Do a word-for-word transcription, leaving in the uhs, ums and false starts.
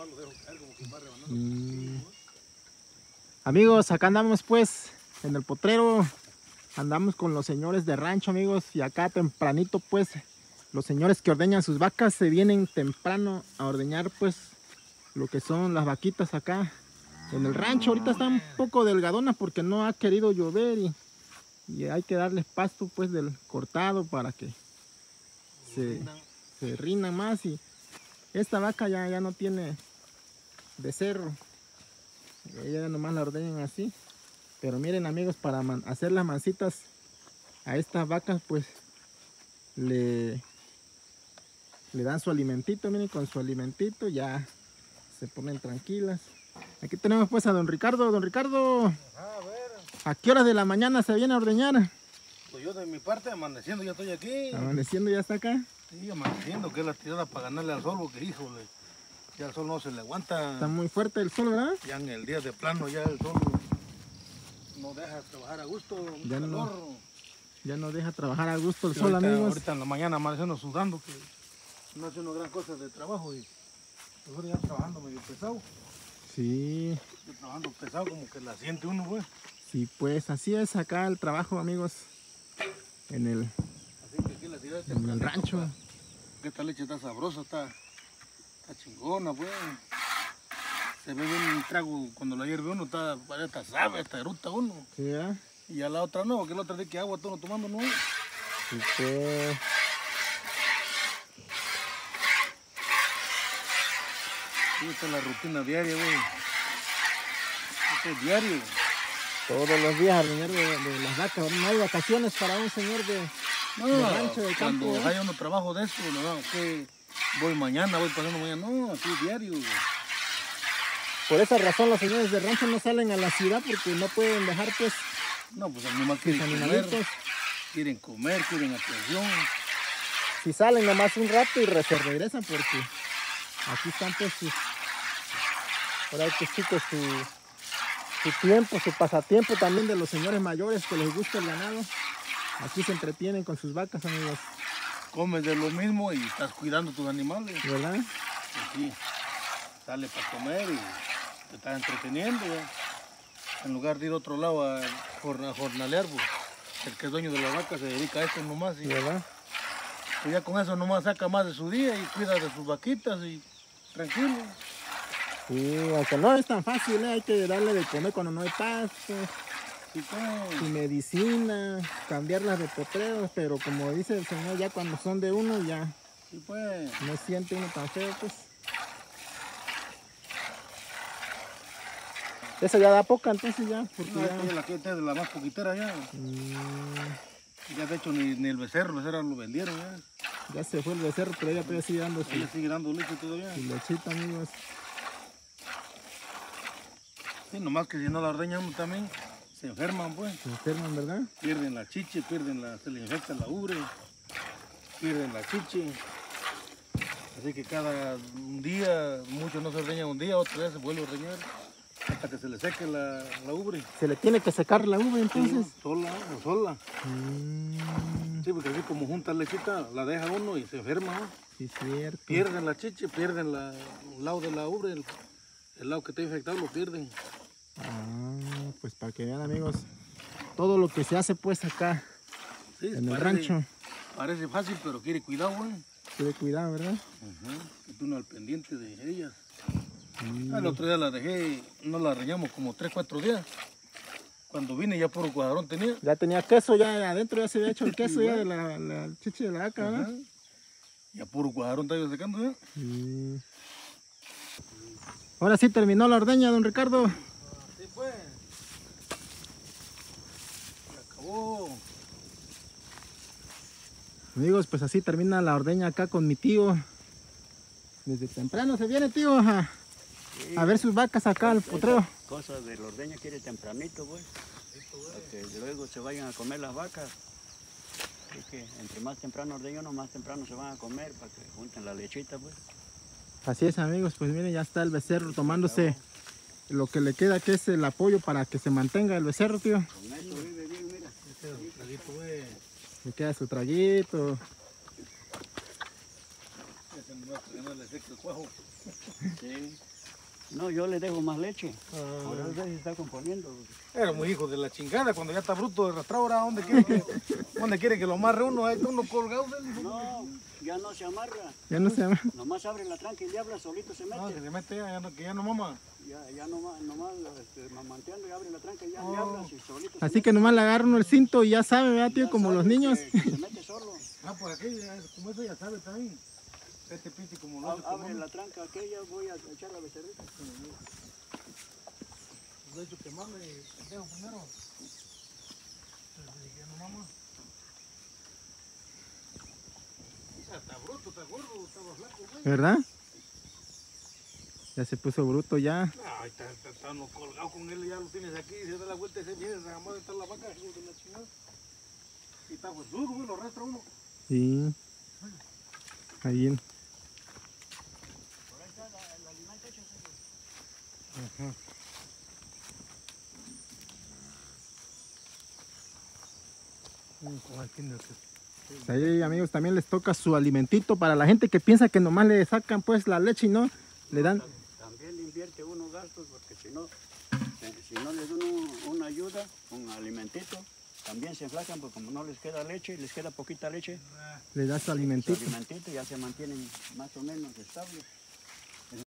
Mm. Amigos, acá andamos pues en el potrero. Andamos con los señores de rancho, amigos. Y acá tempranito pues los señores que ordeñan sus vacas se vienen temprano a ordeñar pues lo que son las vaquitas acá en el rancho. Ahorita está un poco delgadona porque no ha querido llover y, y hay que darles pasto pues del cortado para que se, se rindan más. Y esta vaca ya, ya no tiene becerro, ella nomás la ordeñan así. Pero miren amigos, para hacer las mancitas a estas vacas pues le, le dan su alimentito. Miren, con su alimentito ya se ponen tranquilas. Aquí tenemos pues a don Ricardo. Don Ricardo, a ver, ¿a qué horas de la mañana se viene a ordeñar? pues yo de mi parte amaneciendo ya estoy aquí. Amaneciendo ya está acá. Sí, amaneciendo, que es la tirada para ganarle al sol, porque híjole, ya el sol no se le aguanta. Está muy fuerte el sol, ¿verdad? Ya en el día de plano ya el sol no deja trabajar a gusto, Ya calor. no, ya no deja trabajar a gusto el Sí, sol, ahorita, amigos. ahorita en la mañana amaneciendo sudando, que no hace una gran cosa de trabajo y mejor ya trabajando medio pesado. Sí. Yo trabajando pesado como que la siente uno, pues. Sí, pues así es acá el trabajo, amigos, en el, Así que aquí la tirada de en el rancho. Pa. Esta leche está sabrosa, está, está chingona, pues. Se ve bien un trago cuando la hierve uno, está, está sabe, está eruta uno. Sí, ¿verdad? Y a la otra no, porque la otra de que agua todo tomando no. Sí, pues. Sí, esta es la rutina diaria, güey. Esto es diario. Todos los días al señor de, de las vacas. No hay vacaciones para un señor de, No, de rancho, de campo. cuando ¿eh? hay uno trabajo de esto, no, que voy mañana, voy pasando mañana, no, así diario, güey. Por esa razón los señores de rancho no salen a la ciudad porque no pueden dejar pues No, pues el animal quiere sus comer, animalitos. quieren comer, quieren atención. Si salen nomás un rato y re- se regresan porque aquí están pues sus, ahora que sí que su, su tiempo, su pasatiempo también de los señores mayores que les gusta el ganado. Aquí se entretienen con sus vacas, amigos, Comes de lo mismo y estás cuidando tus animales. ¿verdad? Pues sí, sale para comer y te estás entreteniendo, ya. En lugar de ir a otro lado a, jorna- a jornalear, pues, el que es dueño de la vaca se dedica a esto nomás. Y ¿Verdad? pues ya con eso nomás saca más de su día y cuida de sus vaquitas y tranquilo. Sí, aunque no es tan fácil, ¿eh? Hay que darle de comer cuando no hay pasto, Sí, pues. su medicina, cambiarlas de potreros, pero como dice el señor, ya cuando son de uno ya Sí, pues. no siente uno tan feo, pues. Eso ya da poca, entonces ya, porque No, ya... esta es la que esta es de la más poquitera ya. Mm, Ya de hecho ni, ni el becerro, el becerro lo vendieron ya. ya se fue el becerro, pero ella todavía sigue dando su, Ella sigue dando leche todavía. su lechita, amigos. Sí, nomás que si no la ordeñan uno también, se enferman pues. Se enferman, ¿verdad? Pierden la chiche, pierden la, se les infecta la ubre, pierden la chiche. Así que cada un día, muchos no se ordeñan un día, otro día se vuelve a ordeñar hasta que se le seque la, la ubre. Se le tiene que secar la uva, entonces. Sí, sola o sola. Mm, Sí, porque así como junta lechita, la deja uno y se enferma, ¿no? sí, cierto. Pierden la chiche, pierden la, el lado de la ubre, el, el lado que está infectado lo pierden. Ah, pues para que vean, amigos, todo lo que se hace pues acá Sí, en el parece- rancho. Parece fácil, pero quiere cuidado, güey. Tiene cuidado, ¿verdad? Uh -huh. Uno al pendiente de ellas. Mm. El otro día la dejé, no la reñamos como tres, cuatro días. Cuando vine ya puro cuadrón tenía. Ya tenía queso, ya adentro ya se había hecho el queso ya de la, la chiche de la vaca, ¿verdad? Ajá. Ya puro cuadrón estaba sacando ya. Mm. Ahora sí terminó la ordeña, don Ricardo. Así pues. Se acabó. Amigos, pues así termina la ordeña acá con mi tío. Desde temprano se viene, tío, a, Sí, a ver sus vacas acá al potrero. cosas de la ordeña quiere tempranito, pues, para que luego se vayan a comer las vacas. Así que entre más temprano ordeño uno, más temprano se van a comer para que junten la lechita, pues. Así es, amigos, pues miren, ya está el becerro tomándose lo que le queda, que es el apoyo para que se mantenga el becerro, tío. Con esto vive bien, mira. Este es un traguito, güey. Le queda su traguito. Ese no es no le seca el cuajo. Sí. No, yo le dejo más leche. Ah. Por eso se está componiendo. Era muy hijo de la chingada, cuando ya está bruto de arrastrado, ahora ¿dónde quiere que, dónde quiere que lo amarre uno? Ahí está uno colgado del hijo. No, ya no se amarra. Ya no se llama. Nomás abre la tranca y le habla, solito se mete. No, que se mete ya, no, que ya no mama. Ya, ya nomás, nomás este, mamanteando y abre la tranca y ya Oh. le hablas y solito se Así mete. que nomás le agarra uno el cinto y ya sabe, ¿verdad, tío? Ya Como sabe los niños. que- que se mete solo. Ah, por aquí, ya- como eso ya sabe también. Este pinche como lo Ab- hace Abre común. la tranca aquella, voy a echar la becerrita. De hecho, que mame, pendejo primero. Desde que no mama. Ya está bruto, está gordo, estaba flaco, güey. ¿Verdad? Ya se puso bruto ya. Ay, está, está, está uno colgado con él, ya lo tienes aquí, se da la vuelta y se viene, se jamás está la vaca, hijo de la chingada. Y está pues duro, güey, lo arrastra uno. Sí. Ahí en... Por ahí está la- el alimento hecho. Ajá. Con el tiene que- Ahí, amigos, también les toca su alimentito para la gente que piensa que nomás le sacan pues la leche y no, le dan... También le invierte uno gastos porque si no, eh, si no les dan un- una ayuda, un alimentito, también se enflacan porque como no les queda leche, les queda poquita leche, Le da su su alimentito. alimentito ya se mantienen más o menos estables.